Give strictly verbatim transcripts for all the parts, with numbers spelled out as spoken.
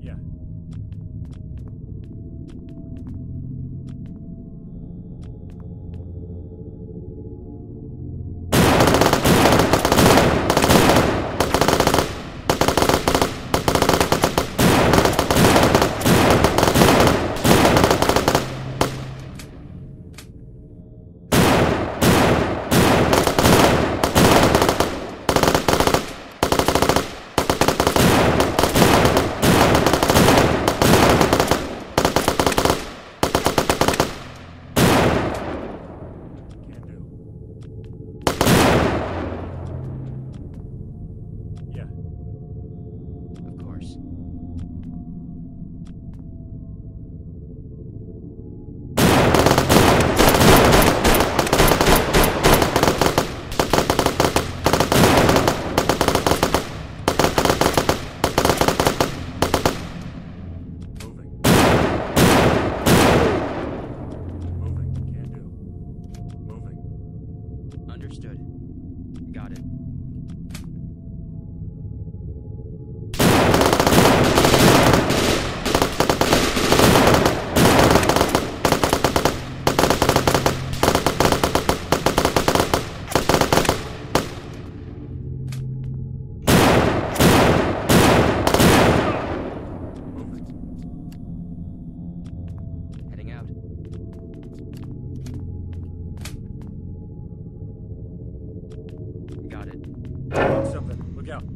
Yeah. Understood. Got it. Heading out. Got it. Something. Look out.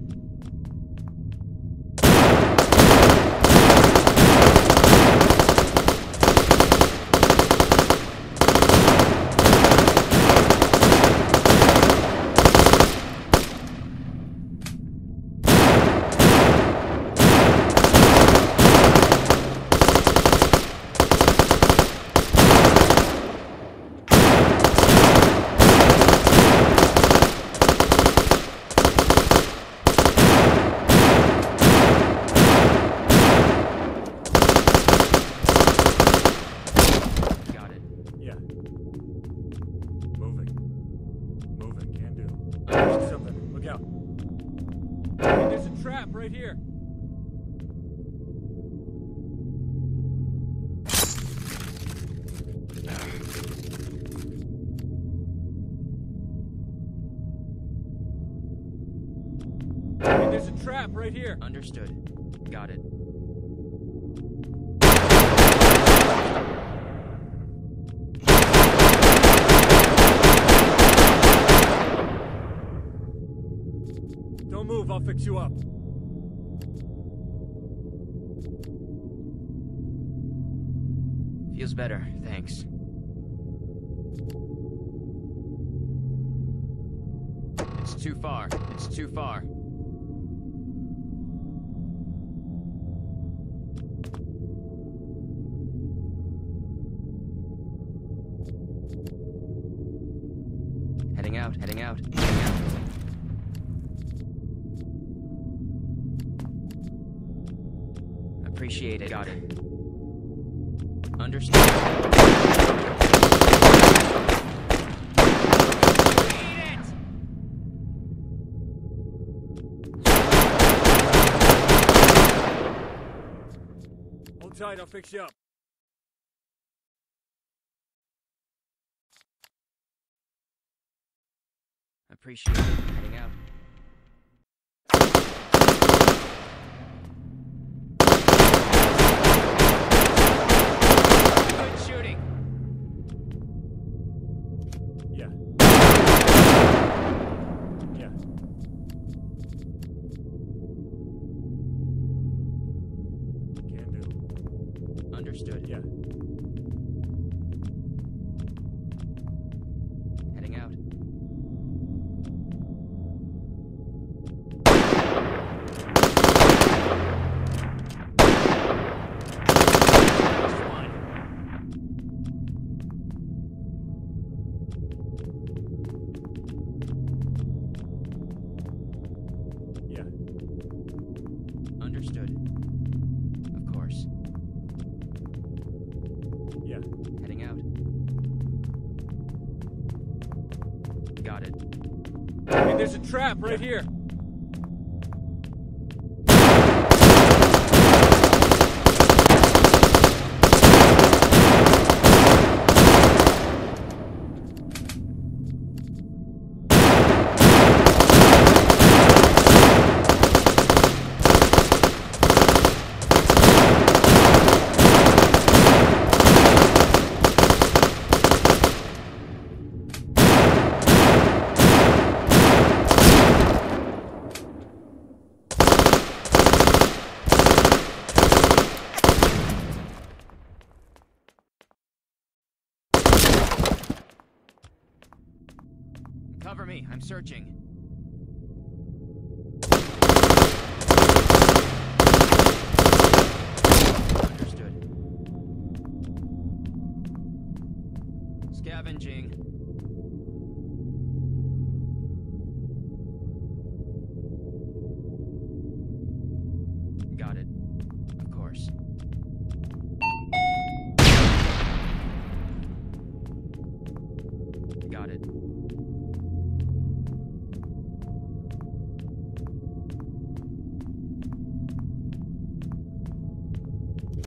There's a trap right here. There's a trap right here. Understood. Got it. Don't move, I'll fix you up. Feels better, thanks. It's too far. It's too far. Heading out, heading out, heading out. Appreciate it. Got it. Understood. Eat it! Hold tight, I'll fix you up. Appreciate it. Heading out. Good shooting. Yeah. Yeah. Can do. Understood. Yeah. Heading out. Understood. Of course. Yeah. Heading out. Got it. Hey, there's a trap right Yeah. here. I'm searching. Understood. Scavenging. Got it. Of course. Got it.